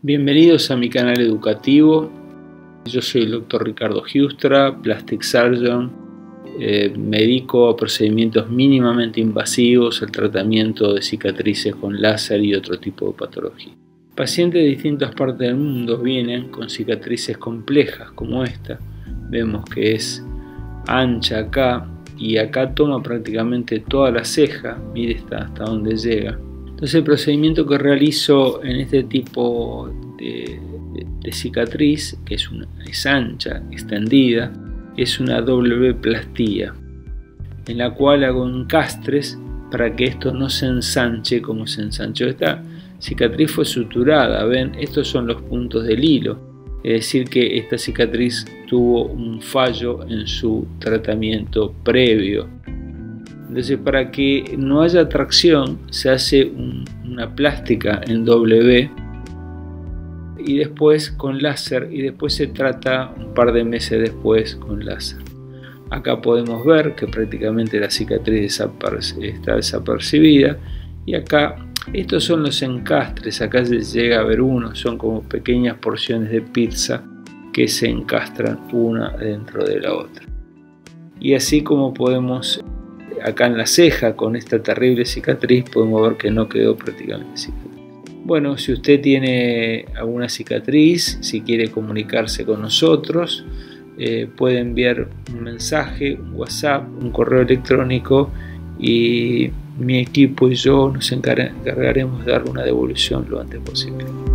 Bienvenidos a mi canal educativo. Yo soy el Dr. Ricardo Giustra, Plastic Surgeon. Me dedico a procedimientos mínimamente invasivos, al tratamiento de cicatrices con láser y otro tipo de patología. Pacientes de distintas partes del mundo vienen con cicatrices complejas como esta. Vemos que es ancha acá y acá toma prácticamente toda la ceja. Mire hasta donde llega. Entonces el procedimiento que realizo en este tipo de cicatriz, que es ancha, extendida, es una W-plastía, en la cual hago encastres para que esto no se ensanche como se ensanchó. Esta cicatriz fue suturada, ven, estos son los puntos del hilo, es decir que esta cicatriz tuvo un fallo en su tratamiento previo. Entonces, para que no haya tracción, se hace una plástica en W y después con láser, y después se trata un par de meses después con láser. Acá podemos ver que prácticamente la cicatriz está desapercibida, y acá estos son los encastres. Acá se llega a ver uno, son como pequeñas porciones de pizza que se encastran una dentro de la otra. Y así como podemos acá en la ceja, con esta terrible cicatriz, podemos ver que no quedó prácticamente cicatriz. Bueno, si usted tiene alguna cicatriz, si quiere comunicarse con nosotros, puede enviar un mensaje, un WhatsApp, un correo electrónico, y mi equipo y yo nos encargaremos de darle una devolución lo antes posible.